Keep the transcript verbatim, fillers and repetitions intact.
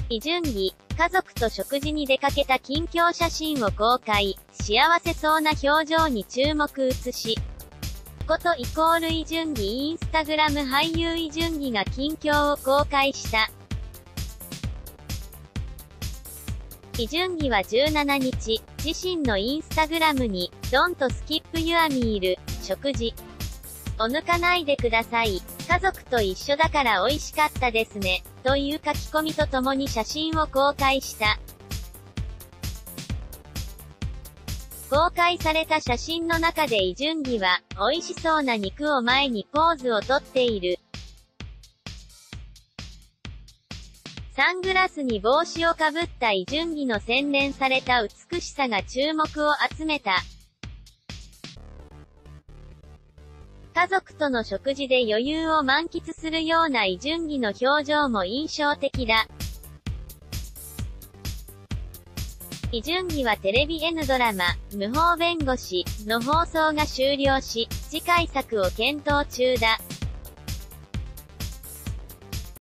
イ・ジュンギ、家族と食事に出かけた近況写真を公開。幸せそうな表情に注目写し。ことイコールイ・ジュンギインスタグラム俳優イ・ジュンギが近況を公開した。イ・ジュンギはじゅうしちにち、自身のインスタグラムに、Don't skip your meal、食事を抜かないでください。家族と一緒だから美味しかったですね。という書き込みとともに写真を公開した。公開された写真の中でイ・ジュンギは、美味しそうな肉を前にポーズをとっている。サングラスに帽子をかぶったイ・ジュンギの洗練された美しさが注目を集めた。家族との食事で余裕を満喫するようなイ・ジュンギの表情も印象的だ。イ・ジュンギはテレビ N ドラマ、無法弁護士の放送が終了し、次回作を検討中だ。